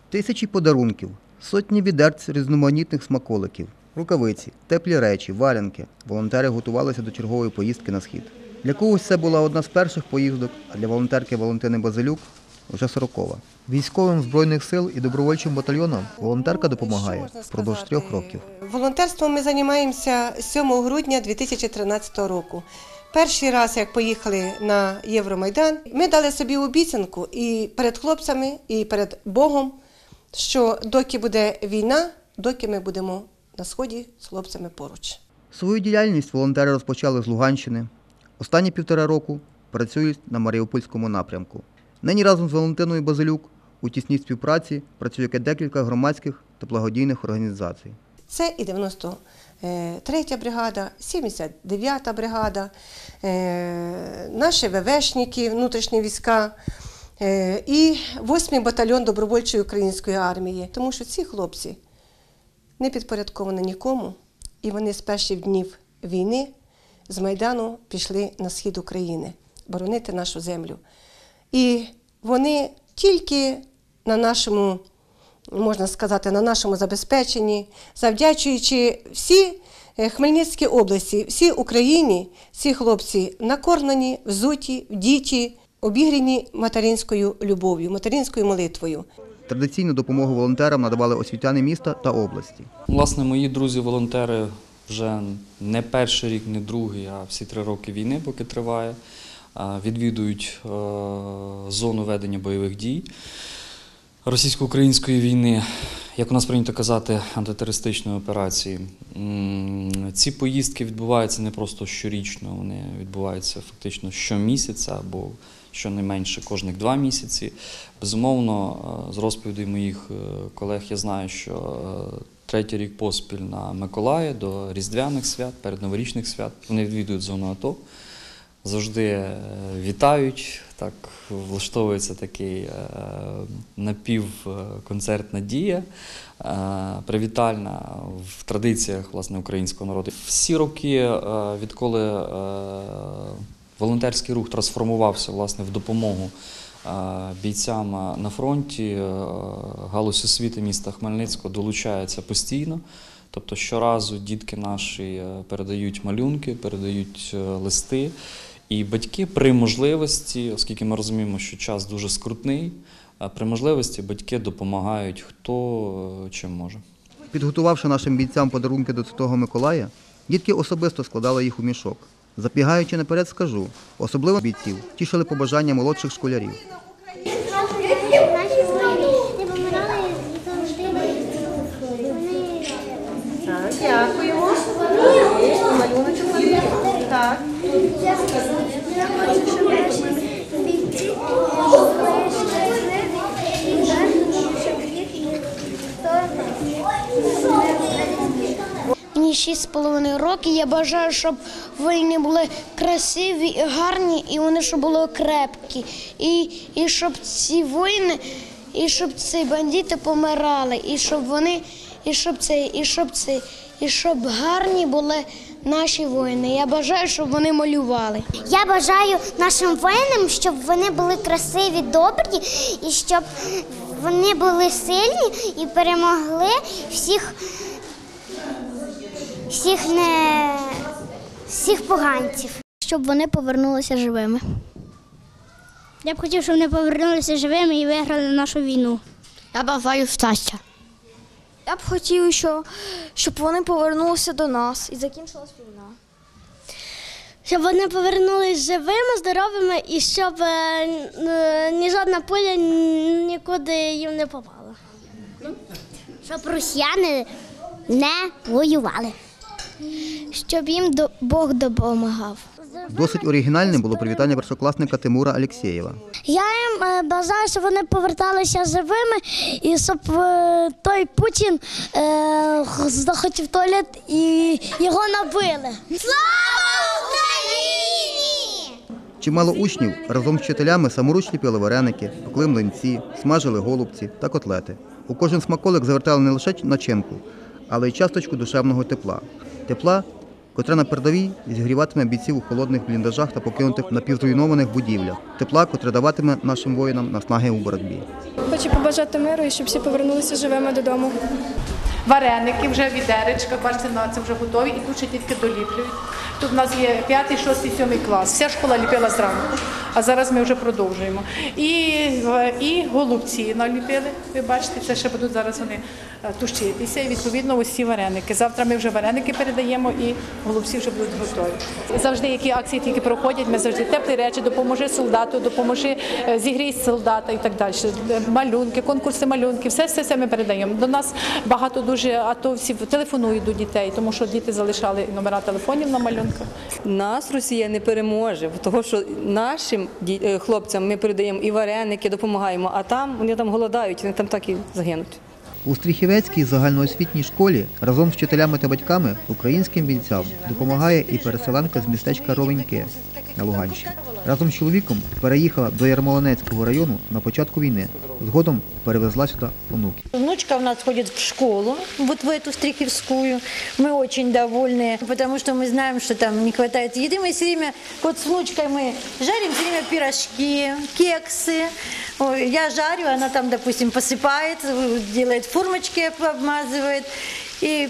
Тисячі подарунків, сотні відерць різноманітних смаколиків, рукавиці, теплі речі, валянки. Волонтери готувалися до чергової поїздки на схід. Для когось це була одна з перших поїздок, а для волонтерки Валентини Базилюк – вже 40-ва. Військовим Збройних сил і добровольчим батальйонам волонтерка допомагає впродовж 3 років. Волонтерством ми займаємося з 7 грудня 2013 року. Перший раз, як поїхали на Євромайдан, ми дали собі обіцянку і перед хлопцями, і перед Богом, що доки буде війна, доки ми будемо на Сході з хлопцями поруч. Свою діяльність волонтери розпочали з Луганщини. Останні 1,5 року працюють на Маріупольському напрямку. Нині разом з Валентиною Базилюк у тісній співпраці працює декілька громадських та благодійних організацій. Це і 93-я бригада, 79-та бригада, наші ВВшники, внутрішні війська і 8-й батальйон добровольчої української армії. Тому що ці хлопці не підпорядковані нікому, і вони з перших днів війни з Майдану пішли на схід України боронити нашу землю. І вони тільки на нашому, можна сказати, на нашому забезпеченні, завдячуючи всій Хмельницькій області, всій Україні, ці хлопці накормлені, взуті, вдіті, обігріні материнською любов'ю, материнською молитвою. Традиційну допомогу волонтерам надавали освітяни міста та області. Власне, мої друзі-волонтери вже не перший рік, не другий, а всі 3 роки війни, поки триває, відвідують зону ведення бойових дій російсько-української війни, як у нас прийнято казати, антитерористичної операції. Ці поїздки відбуваються не просто щорічно, вони відбуваються фактично щомісяця або щонайменше кожних 2 місяці. Безумовно, з розповідей моїх колег я знаю, що 3-й рік поспіль на Миколая, до Різдвяних свят, передноворічних свят, вони відвідують зону АТО. Завжди вітають, так влаштовується такий напівконцертна дія, привітальна в традиціях, власне, українського народу. Всі роки, відколи волонтерський рух трансформувався, власне, в допомогу бійцям на фронті, галузь освіти міста Хмельницького долучається постійно. Тобто щоразу дітки наші передають малюнки, передають листи. І батьки при можливості, оскільки ми розуміємо, що час дуже скрутний, при можливості батьки допомагають хто чим може. Підготувавши нашим бійцям подарунки до Святого Миколая, дітки особисто складали їх у мішок. Забігаючи наперед, скажу, особливо бійців тішили побажання молодших школярів. Так, дякуємо. Малюночок є. Так. Мені 6,5 років. Я бажаю, щоб воїни були красиві і гарні, і вони щоб були крепкі. І щоб ці воїни, і щоб ці бандити помирали, і щоб вони, і щоб гарні були наші воїни. Я бажаю, щоб вони малювали. Я бажаю нашим воїнам, щоб вони були красиві, добрі, і щоб вони були сильні і перемогли всіх поганців. Щоб вони повернулися живими. Я б хотів, щоб вони повернулися живими і виграли нашу війну. Я бажаю щастя. Я б хотів, щоб вони повернулися до нас і закінчилась війна. Щоб вони повернулися живими, здоровими і щоб ні жодна пуля нікуди їм не попала. Щоб росіяни не воювали. Щоб їм Бог допомагав. Досить оригінальним було привітання першокласника Тимура Алєксєєва. Я їм бажаю, щоб вони поверталися живими і щоб той Путін захотів в туалет і його набили. Слава Україні! Чимало учнів разом з вчителями саморуч ліпили вареники, пекли млинці, смажили голубці та котлети. У кожен смаколик завертали не лише начинку, але й часточку душевного тепла. Тепла, котра на передовій зігріватиме бійців у холодних бліндажах та покинутих напівзруйнованих будівлях. Тепла, котре даватиме нашим воїнам наснаги у боротьбі. Хочу побажати миру і щоб всі повернулися живими додому. Вареники вже відеречка, бачите, це вже готові і тут ще тільки доліплюють. Тут у нас є 5, 6, 7 клас. Вся школа ліпила зранку, а зараз ми вже продовжуємо. І голубці наліпили, ви бачите, це ще будуть зараз вони тушитися і відповідно ось ці вареники. Завтра ми вже вареники передаємо і голубці вже будуть готові. Завжди, які акції тільки проходять, ми завжди теплі речі, допоможи солдату, допоможи зігрій солдата і так далі. Малюнки, конкурси малюнків, все ми передаємо. До нас багато дуже атовців телефонують до дітей, тому що діти залишали номера телефонів на малюнках. Нас Росія не переможе, тому що нашим хлопцям ми передаємо і вареники, допомагаємо, а там вони там голодають, вони там так і загинуть. У Стріхівецькій загальноосвітній школі разом з вчителями та батьками українським бійцям допомагає і переселенка з містечка Ровеньке на Луганщині. Разом з чоловіком переїхала до Ярмолинецького району на початку війни. Згодом перевезла сюди онуків. Внучка у нас ходит в школу, вот в эту Стрихивскую. Мы очень довольны, потому что мы знаем, что там не хватает еды. Мы все время, вот с внучкой мы жарим все время пирожки, кексы. Ой, я жарю, она там, допустим, посыпает, делает формочки, обмазывает и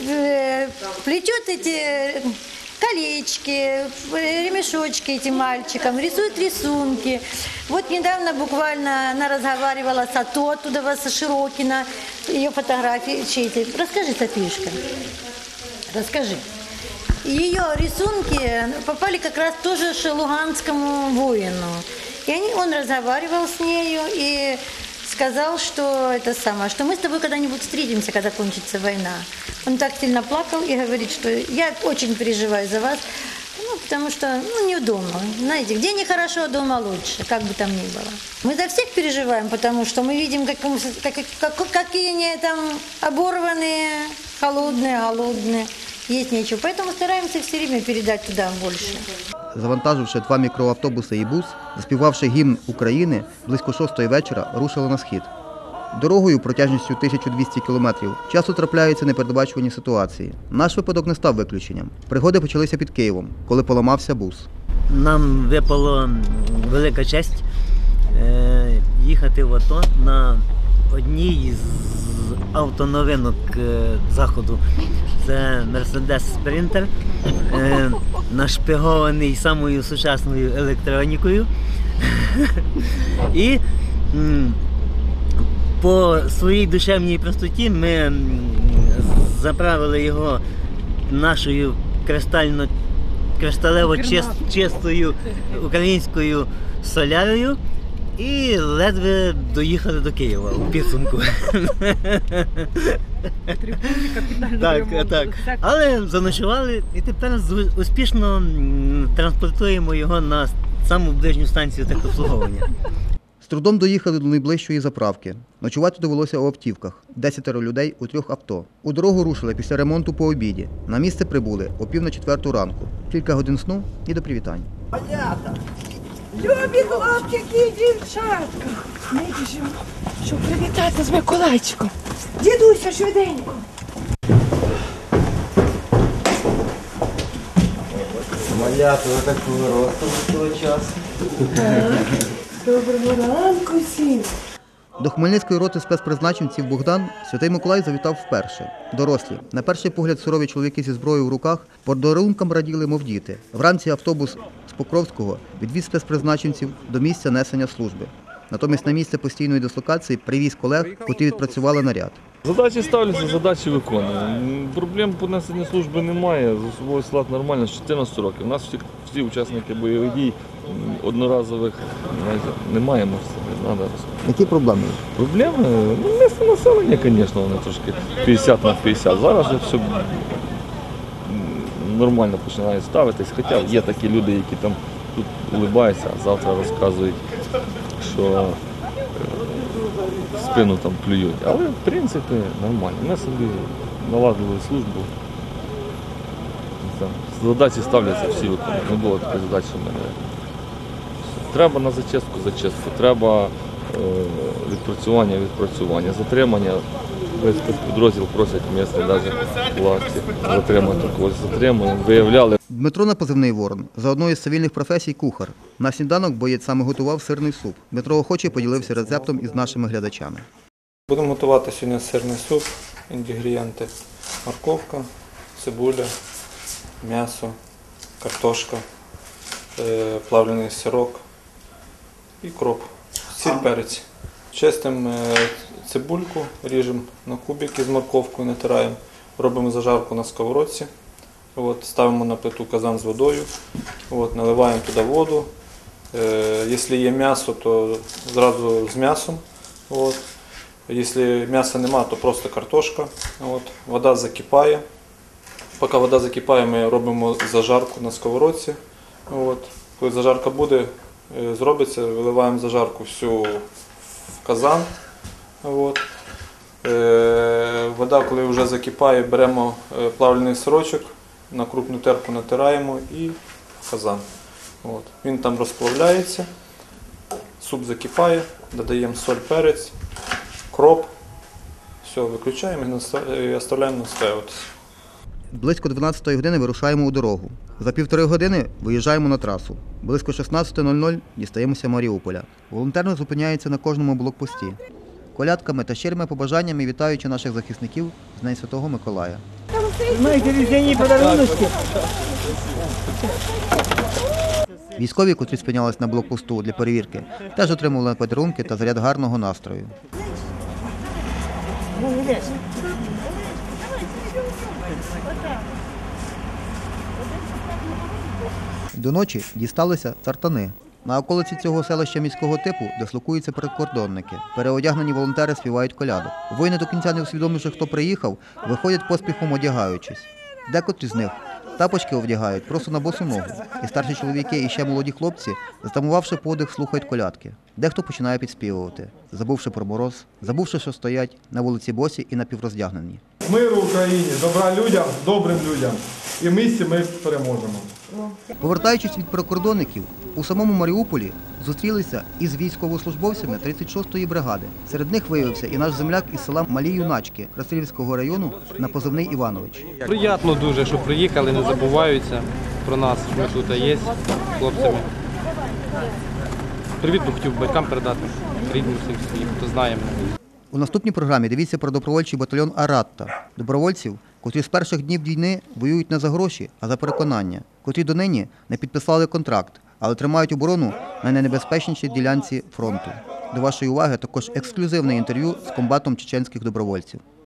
плетет эти колечки, ремешочки этим мальчикам, рисует рисунки. Вот недавно буквально она разговаривала с АТО, оттуда со Широкина, ее фотографии чьи-то. Расскажи, Софишка, расскажи. Ее рисунки попали как раз тоже к луганскому воину. И он разговаривал с нею и сказал, что что мы с тобой когда-нибудь встретимся, когда кончится война. Он так сильно плакал и говорит, что я очень переживаю за вас, потому что неудобно. Знаете, где нехорошо, дома лучше, как бы там ни было. Мы за всех переживаем, потому что мы видим, какие они там оборванные, холодные, голодные. Есть нечего. Поэтому стараемся все время передать туда больше. Завантаживши 2 мікроавтобуси і бус, заспівавши гімн України, близько 6-ї вечора рушили на схід. Дорогою протяжністю 1200 кілометрів часто трапляються непередбачувані ситуації. Наш випадок не став виключенням. Пригоди почалися під Києвом, коли поламався бус. Нам випала велика честь їхати в АТО на одній з автоновинок Заходу. Це Mercedes Sprinter, нашпигований самою сучасною електронікою. І по своїй душевній простоті ми заправили його нашою кришталево чистою українською солярою і ледве доїхали до Києва у підсумку. Так. Але заночували і тепер успішно транспортуємо його на саму ближню станцію техобслуговування. З трудом доїхали до найближчої заправки. Ночувати довелося у автівках. 10 людей у 3 авто. У дорогу рушили після ремонту по обіді. На місце прибули о 3:45 ранку. Кілька годин сну і до привітань. Любі хлопчики і дівчатка, ми біжимо, щоб привітати з Миколайчиком. Дідуся, швиденько. Малята, ви такого росту того часу. Доброго ранку всім. До Хмельницької роти спецпризначенців «Богдан» Святий Миколай завітав вперше. Дорослі, на перший погляд сурові чоловіки зі зброєю в руках, подарункам раділи, мов діти. Вранці автобус з Покровського відвіз спецпризначенців до місця несення служби. Натомість на місце постійної дислокації привіз колег, котрі відпрацювали наряд. Задачі ставляться, задачі виконуємо. Проблем по несенню служби немає, з особовий склад нормально, з 14 років. У нас всі учасники бойових дій, одноразових немає, не треба. Які проблеми? Проблеми? Місце населення, звісно, вони трошки 50 на 50. Зараз все нормально починає ставитись, хоча є такі люди, які там тут улибаються, а завтра розказують, що спину там плюють. Але в принципі нормально. Ми собі наладили службу. Задачі ставляться всі виконують. Не було такої задачі, що мене. Треба на зачистку, треба відпрацювання, затримання. весь спецпідрозділ просять місце, навіть власті затримати когось. Затримуємо, виявляли. Дмитро на позивний «Ворон». За одною з цивільних професій – кухар. На сніданок боєць саме готував сирний суп. Дмитро охоче поділився рецептом із нашими глядачами. Будемо готувати сьогодні сирний суп, інгредієнти: морковка, цибуля, м'ясо, картошка, плавлений сирок і кроп, сіль, перець. Чистимо цибульку, ріжемо на кубики з морковкою, натираємо, робимо зажарку на сковородці. Ставимо на плиту казан з водою, наливаємо туди воду. Якщо є м'ясо, то зразу з м'ясом. Якщо м'яса немає, то просто картошка. Вода закипає. Поки вода закипає, ми робимо зажарку на сковородці. Коли зажарка буде, зробиться, виливаємо зажарку всю в казан. Вода, коли вже закипає, беремо плавлений сирочок, на крупну терку натираємо і в казан. Він там розплавляється, суп закипає, додаємо соль, перець, кроп, все, виключаємо і оставляємо настаюватися. Близько 12-ї години вирушаємо у дорогу. За 1,5 години виїжджаємо на трасу. Близько 16:00 дістаємося Маріуполя. Волонтер не зупиняється на кожному блокпості. Колядками та щирими побажаннями вітаючи наших захисників з Днем Святого Миколая. Військові, котрі спинялись на блокпосту для перевірки, теж отримували подарунки та заряд гарного настрою. До ночі дісталися тартани. На околиці цього селища міського типу дислокуються прикордонники. Переодягнені волонтери співають колядок. Воїни, до кінця не усвідомивши, хто приїхав, виходять поспіхом одягаючись. Декотрі з них тапочки вдягають просто на босу ногу. І старші чоловіки, і ще молоді хлопці, затамувавши подих, слухають колядки. Дехто починає підспівувати, забувши про мороз, забувши, що стоять на вулиці босі і напівроздягнені. Миру Україні, добра людям, добрим людям. І ми переможемо. Повертаючись від прикордонників, у самому Маріуполі зустрілися із військовослужбовцями 36-ї бригади. Серед них виявився і наш земляк із села Малі Юначки Красилівського району на позивний Іванович. Приємно дуже, що приїхали, не забуваються про нас, що ми тут є з хлопцями. Привіт би хотів батькам передати, рідним всім своїм, хто знає мене. У наступній програмі дивіться про добровольчий батальйон «Аратта» – добровольців, котрі з перших днів війни воюють не за гроші, а за переконання, котрі донині не підписали контракт, але тримають оборону на найнебезпечнішій ділянці фронту. До вашої уваги також ексклюзивне інтерв'ю з комбатом чеченських добровольців.